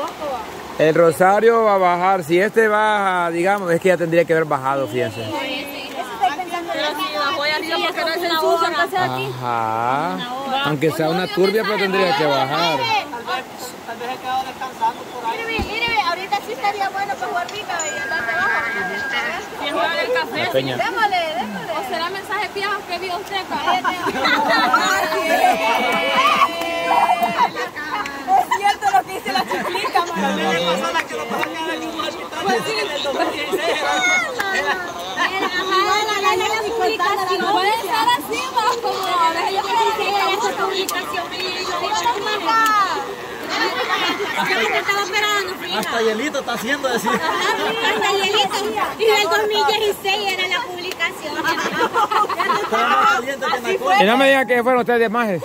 El Rosario va a bajar. Si este baja, digamos, es que ya tendría que haber bajado, fíjense. Ajá. Aunque sea una turbia, pero tendría que bajar. Tal vez he quedado descansando por ahí. Mire, ahorita sí estaría bueno para jugar pica y andar debajo. ¿Quién juega el café? Démosle. ¿O será mensaje viejo que vio usted acá? Es cierto lo que dice la chiquita, La persona que lo va a quedar en un hospital en el 2016. Puede estar así, más como a veces yo creo que esa publicación Hasta Hielito está haciendo decir. Hasta Hielito. Y el 2016 era la publicación. Estaba más caliente que en la costa. Y no me digan que fueron ustedes de majes.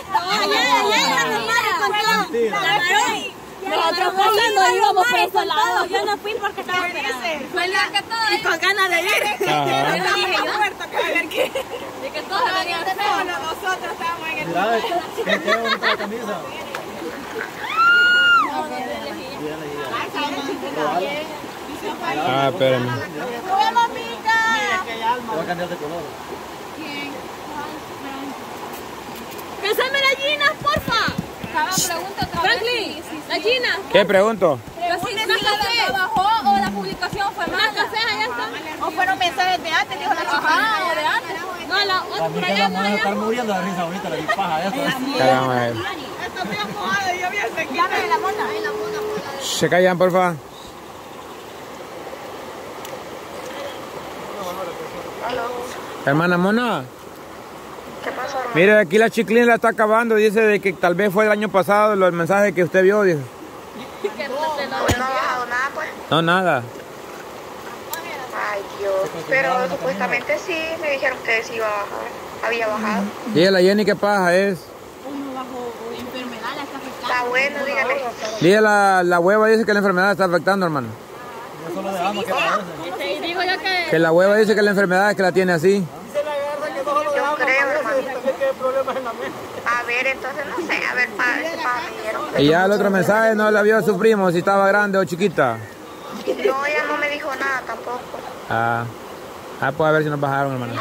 nosotros cuando íbamos por ese lado. Yo no fui porque estaba esperando. Fue el día que todos. Y con ganas de ir. Ajá. Yo dije, yo muerto que a ver qué. Y que todos venían feos. Nosotros estábamos en el Mira, qué bonita la camisa. Ah, espérenme. ¡Hola, amiga! Va a cambiar de color. ¡Pésame las ginas, porfa! Franklin, la gina. ¿Qué pregunto? ¿Una café bajó o la publicación fue mala? ¿Una café allá está? ¿O fueron mensajes de antes? Dijo la chica. Ajá, o de antes. No, la otra Para mí por que allá la no van a estar allá. muriendo de risa ahorita, la paja esta. Callan, a ver. Está bien mojada y yo bien sequita. Dame la mona. Se callan, porfa. Hermana Mona. ¿Qué pasó, hermano? Mire, aquí la chiclina la está acabando. Dice de que tal vez fue el año pasado el mensaje que usted vio. Dice. Hoy no ha bajado nada, pues. No, nada. Ay, Dios. Pero supuestamente sí me dijeron que sí iba a bajar. Había bajado. Dígale a Jenny qué paja es. Está bueno, dígale. Dígale la hueva dice que la enfermedad está afectando, hermano. Yo solo dejamos que parece. Y digo yo que... Que la hueva dice que la enfermedad es que la tiene así. Yo creo, hermano. A ver, entonces no sé. A ver, para me dieron. Y ya el otro mensaje no la vio a su primo si estaba grande o chiquita. No, ella no me dijo nada tampoco. Ah, pues a ver si nos bajaron, hermano.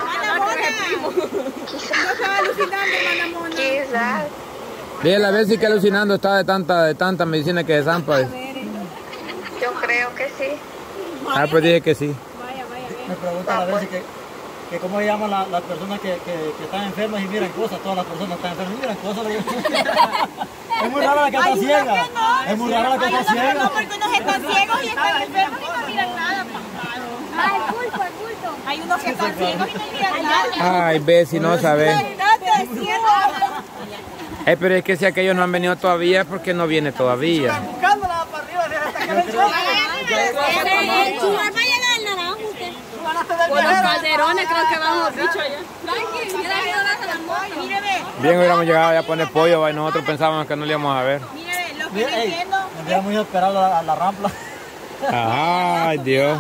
Quizás. Dígale a ver si que alucinando está de tanta medicina que zampa. Yo creo que sí. Ah, pues dije que sí. Me preguntan a veces que cómo se llaman las personas que están enfermas y miran cosas. Todas las personas están enfermas y miran cosas. Es muy rara la que está ciega. Es muy rara la que está ciega. No, porque unos están ciegos y están enfermos y no miran nada. Ah, el pulpo. Hay unos que están ciegos y no miran nada. Ay, ve si no sabes. No, Pero es que si aquellos no han venido todavía es porque no viene todavía. Buscándola para arriba, hasta que me El chugar va a llegar el naranjo usted. Por los calderones creo que van los bichos allá. Frankie, mira que no baja la moto. Bien hubiéramos llegado ya a poner pollo y nosotros pensábamos que no le íbamos a ver. Mire, lo que no entiendo. Habíamos ido a esperar a la rampla. Ay, Dios.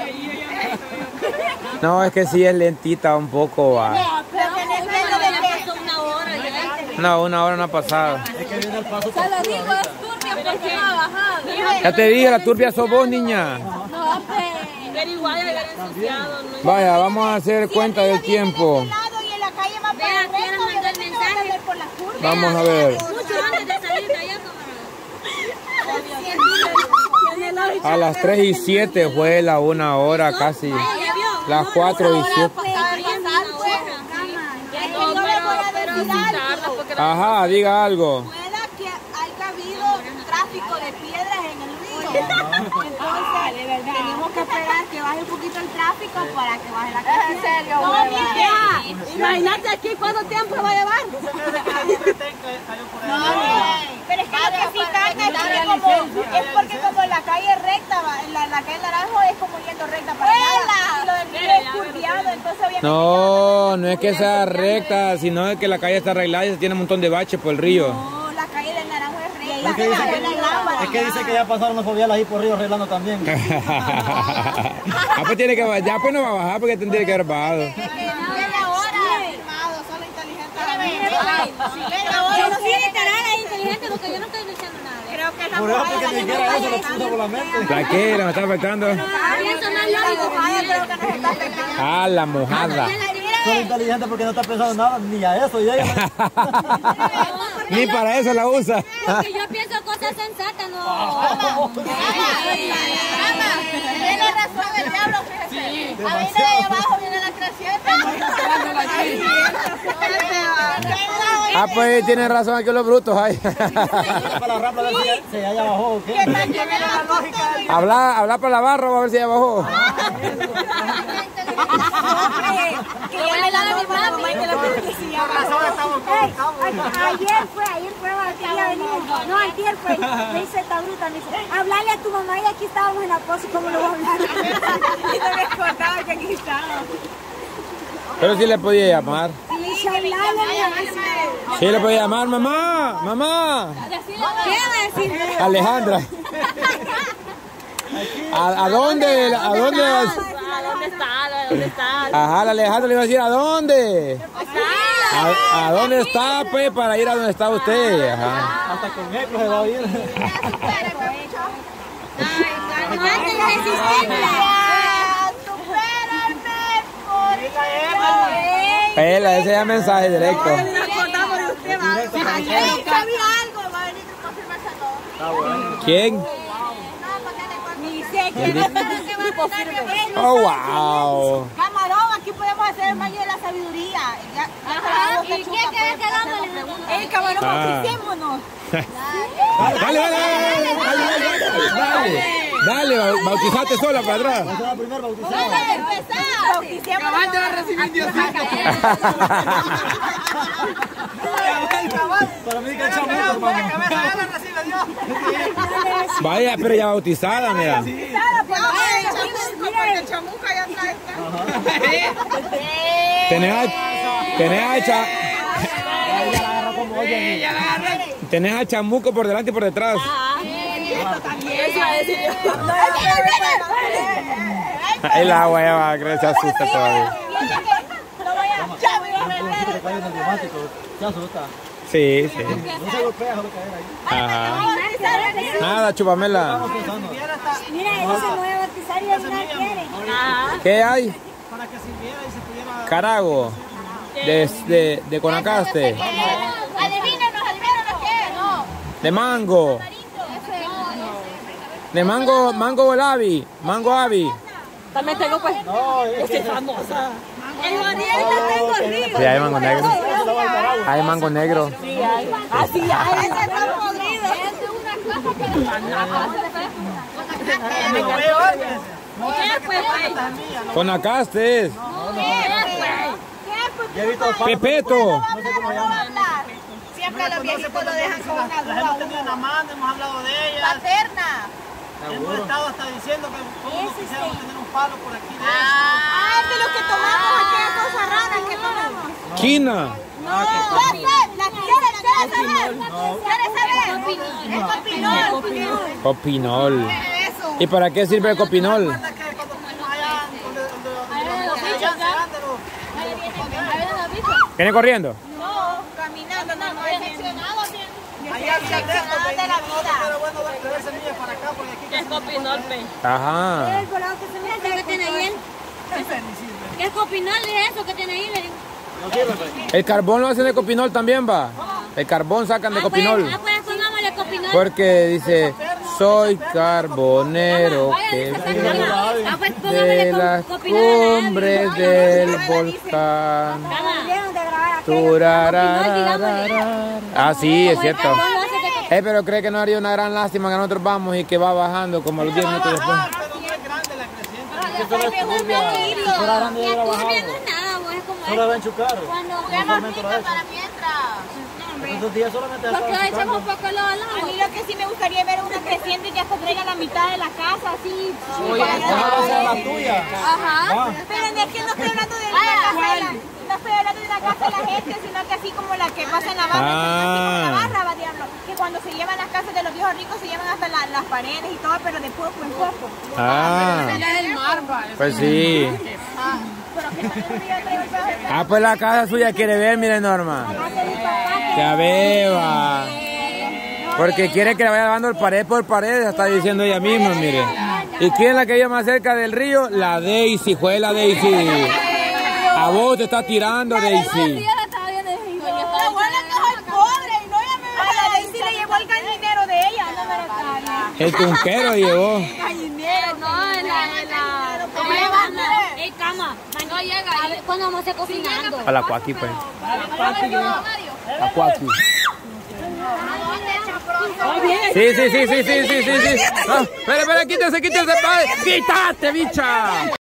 No, es que sí es lentita un poco. Va. Lo que no entiendo de que Una hora ya. No, una hora no ha pasado. Es que viene el paso Se lo digo, es turbia porque no ha bajado. Ya te dije, la turbia sos vos, niña. No, pues. Pero igual de haber ensuciado. No. Vaya, vamos a hacer cuenta del tiempo. y en la calle más para Vea, el resto, quiero mandar obviamente no vas a ver por las curvas. Vamos a ver. Mucho antes de salir de allá, camarada. A las 3:07 fue la 1 hora casi. Las 4:07. Ajá, diga algo. Pueda que haya habido tráfico de piedras en el río. Entonces, tenemos que esperar que baje un poquito el tráfico para que baje la cantidad. ¿En serio? No, mira, Imagínate aquí cuánto tiempo va a llevar. no, pero es que lo que sí cambia es que como, es porque como la calle es recta, la calle Naranjo es como yendo recta para allá. Y lo del río es curviado, entonces obviamente... No es que sea recta, sino que la calle está arreglada y se tiene un montón de baches por el río. No, la calle del Naranjo es recta. Es que dice que ya pasaron los fobiales ahí por río arreglando también. Pues tiene que ya pues no va a bajar porque tendría que haber bajado. Media hora. Firmado, solo inteligente. Yo no soy literal, es inteligente porque yo no estoy diciendo nada. Creo que Por eso porque ni siquiera eso lo puso por la mente. ¿La qué? ¿La me está afectando? Ah, la mojada. Soy inteligente porque no está pensando nada, ni a eso llega. Ni para eso la usa. Que yo pienso cosas sensatas, no. Tiene razón el diablo, fíjese. A mí de ahí abajo viene la creciente. Ah, pues tiene razón aquí los brutos. Ay. Para la rampa a ver si allá abajo o qué. Habla para la barra, a ver si allá abajo. Que ya me la doy mi mamá y que la policía. Ayer fue Valkyria venimos. No, ayer fue. Me dice esta bruta, me dice, hablale a tu mamá y aquí estábamos en la pose, ¿cómo lo voy a hablar? Y no me acordaba que aquí estaba. Pero sí le podía llamar. Sí, hablale. Sí le podía llamar, mamá, mamá. ¿Qué va a decir? Alejandra. ¿A dónde? ¿A dónde vas? ¿Dónde está? Ajá, la Alejandra le iba a decir, ¿a dónde? ¿A dónde está, pues, para ir a donde está usted? Ajá. Hasta con eco se va a ir. Ese es el mensaje directo. Sabía algo, va a venir a confirmarse todo. ¿Quién? Ni sé quién es, pero que va a confirmar. Oh, wow. Camarón, aquí podemos hacer el baño de la sabiduría. ¿Y quién queda quedándole? El camarón, bauticémonos. Dale, bautizate sola para atrás. Esa es la primera bautizada. Vamos a empezar. Bauticémonos. Cabal te va a recibir Diosito. Para mí que el chamuco, hermano. Vaya, pero ya bautizada, mira. Tenés a chamuco por delante y por detrás. El agua ya va a creer, se asusta todavía. Se asusta. Sí, sí. No se golpea, solo caer ahí. Ajá. Nada, chupamela. Mira, él se mueve a bautizar y él no quiere. ¿Qué hay? Para que sirviera y se pudiera... Carago. De Conacaste. Adivínenos qué. No. De mango. De mango Avi. Mango Avi. También tengo pues. No, es que famosa. El Oriente tengo arriba. Sí, hay mango negro. Hay mango negro. Así hay. Ese está podrido. Es una cosa que Conacaste. ya he visto Pepeto. Siempre los viejitos lo dejan con una La duda. hemos tenido en la mano, hemos hablado de ellas. Paterna. Hemos estado hasta diciendo que todos quisiéramos tener un palo por aquí de eso. Ah, es de lo que tomamos, aquella cosa rara que tomamos. Quina. No, ya sé, la quieres saber. Es copinol. Copinol. Eso. ¿Y para qué sirve el copinol? ¿Recuerda que cuando fuimos allá donde ¿Viene corriendo? No, caminando, no, seccionado bien. allá había de esto, Seccionado de la pero vida. bueno traer semillas para acá porque aquí casi no se Ajá. El volado que se me ¿Eso que tiene ahí él? ¿Qué es copinal es eso que tiene ahí? Le digo. No sirve, pues. El carbón lo hacen de copinol también, va. El carbón sacan de copinol. Pues pongámosle copinal. Porque dice, soy carbonero que Pues de pongámosle las copinal. cumbres del volcán. Turarararara. Ah, sí, es cierto. Pero cree que no haría una gran lástima que nosotros vamos y que va bajando como a los 10 minutos después. pero no es grande la creciente. Si fuera grande, ya hubiera bajado. No es nada, pues es como Solo va a enchucar. cuando... Usualmente lo hace. Para mientras. Esos días solamente Porque estaba hoy echamos enchucando. un poco los A mí lo que sí me gustaría ver es una creciente que hasta traiga la mitad de la casa, así. Déjala hacer la tuya. Ajá. Pero es que no estoy hablando de una casa de la, no estoy hablando de una casa de la gente, sino que así como la que pasa en la barra, así como la barra, va diablo. Que cuando se llevan las casas de los viejos ricos se llevan hasta las paredes y todo, pero de poco en poco. Ah, pues sí. Pero que también yo traigo el pedo de Ah, pues la casa suya quiere ver, mire Norma. Ya beba. No, Porque quiere que le vaya lavando el pared por pared, está diciendo ella misma, mire. ¿Y quién es la que vive más cerca del río? La Daisy, fue la Daisy. A vos te está tirando, Daisy. La abuela que soy pobre y no ella me a la Daisy le llevó el gallinero de ella. El tunquero llevó. Gallinero, no, ¡Ey, cama! No llega. A ver, ¿cuándo vamos a estar cocinando? A la cuaqui, pues. La cuaqui. Sí. No, espera, quítese. ¡Quítate, bicha!